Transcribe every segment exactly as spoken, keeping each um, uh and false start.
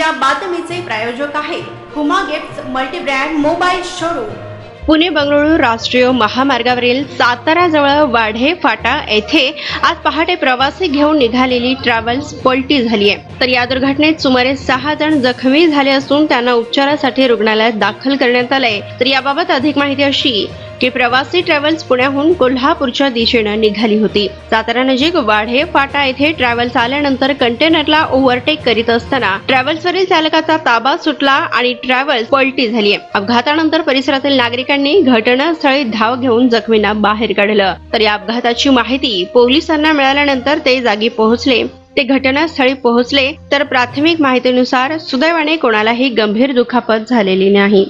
या बातमीचे प्रायोजक आहेत Huma gifts multibrand mobile showroom. Pune Bengaluru राष्ट्रीय महामार्गावरील सातारा जवळ वाढे फाटा येथे आज पहाटे प्रवासी घेऊन निघालेली ट्रॅव्हल्स पलटी झाली आहे। तर या दुर्घटनेत सुमारे सहा जण जखमी झाले असून त्यांना उपचारासाठी रुग्णालयात दाखल करण्यात आले। तर याबाबत अधिक माहिती अशी की प्रवासी ट्रॅव्हल्स पुण्याहून कोल्हापूरच्या दिशेने निघाली होती। सातारा नजीक वाढे फाटा येथे ट्रॅव्हल्स आल्यानंतर कंटेनरला ओव्हरटेक करीत असताना ट्रॅव्हल्सवरील चालकाचा ताबा सुटला आणि ट्रॅव्हल्स पलटी झाली। अपघातानंतर परिसरातील नागरिकांनी घटनास्थळी धाव घेऊन जखमींना बाहेर काढलं। तर या अपघाताची माहिती पोलिसांना मिळाल्यानंतर ते जागी पोहोचले। ते घटनास्थळी पोहोचले तर प्राथमिक माहितीनुसार सुदैवाने कोणालाही गंभीर दुखापत झालेली नाही।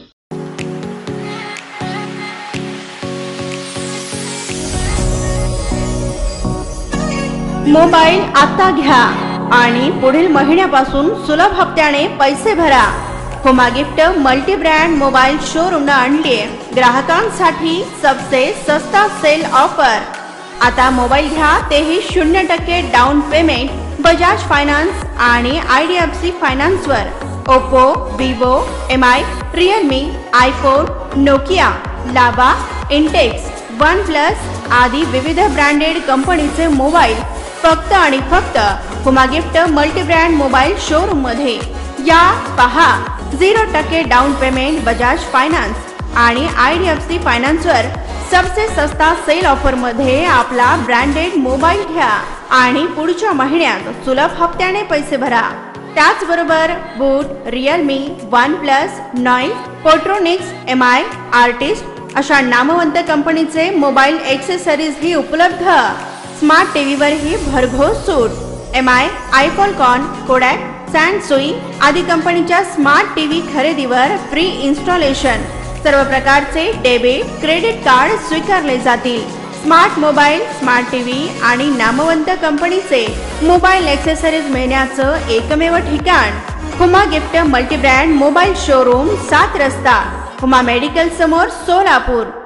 मोबाईल आता घ्या आणि पुढील महिन्यापासून सुलभ हप्त्याने पैसे भरा। Huma gift multi brand mobile showroom ने आणली ग्राहकांसाठी सबसे सस्ता सेल ऑफर। आता मोबाईल घ्या तेही शून्य टक्के डाउन पेमेंट बजाज फायनान्स आणि आयडीएफसी फायनान्स वर। Oppo, Vivo, M I, Realme, iPhone, Nokia, Lava, Intex, OnePlus आदी विविध ब्रँडेड कंपनीचे मोबाईल फक्त आणि फक्त Huma gift multi brand mobile showroom मध्ये या पहा। झिरो टक्के डाउन पेमेंट बजाज फायनान्स आणि आयडीएफसी फायनान्स वर सबसे सस्ता सेल ऑफर मध्ये आपला ब्रँडेड मोबाईल घ्या आणि पुढच्या महिन्यात सुलभ हप्त्याने पैसे भरा। त्याचबरोबर boAt, Realme, OnePlus, Noise, Portronics, M I, artist अशा नामवंत कंपनीचे मोबाईल एक्सेसरीज ही उपलब्ध। स्मार्ट टीव्ही वर ही भरघोस सूट। एम आय, आयफोन, कोडॅक, सॅमसुई आदी कंपनीच्या स्मार्ट टीव्ही खरेदीवर फ्री इन्स्टॉलेशन। सर्व प्रकारचे डेबिट, क्रेडिट कार्ड स्वीकारले जातील। स्मार्ट मोबाईल, स्मार्ट टीव्ही आणि नामवंत कंपनीचे मोबाईल एक्सेसरीज मिळण्याचं एकमेव ठिकाण Huma gift multi brand mobile showroom, सात रस्ता, हुमा मेडिकल समोर, सोलापूर।